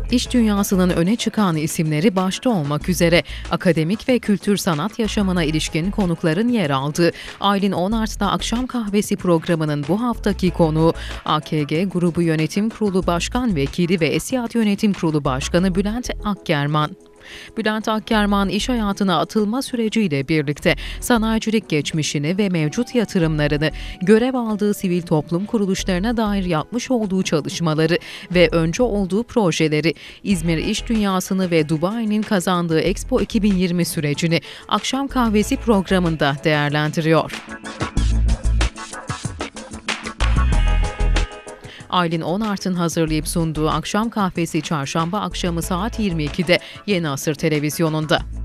İş dünyasının öne çıkan isimleri başta olmak üzere akademik ve kültür sanat yaşamına ilişkin konukların yer aldığı Aylin Onart'ta Akşam Kahvesi programının bu haftaki konuğu AKG Grubu Yönetim Kurulu Başkan Vekili ve Esiyat Yönetim Kurulu Başkanı Bülent Akgerman. Bülent Akgerman, iş hayatına atılma süreciyle birlikte sanayicilik geçmişini ve mevcut yatırımlarını, görev aldığı sivil toplum kuruluşlarına dair yapmış olduğu çalışmaları ve öncü olduğu projeleri, İzmir iş dünyasını ve Dubai'nin kazandığı Expo 2020 sürecini Akşam Kahvesi programında değerlendiriyor. Aylin Onart'ın hazırlayıp sunduğu Akşam Kahvesi çarşamba akşamı saat 22'de Yeni Asır Televizyonu'nda.